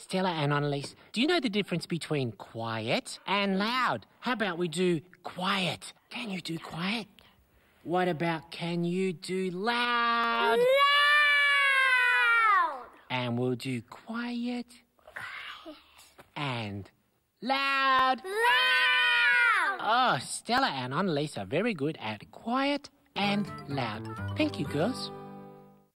Stella and Annalise, do you know the difference between quiet and loud? How about we do quiet? Can you do quiet? What about can you do loud? Loud! And we'll do quiet. And loud. Loud! Oh, Stella and Annalise are very good at quiet and loud. Thank you, girls.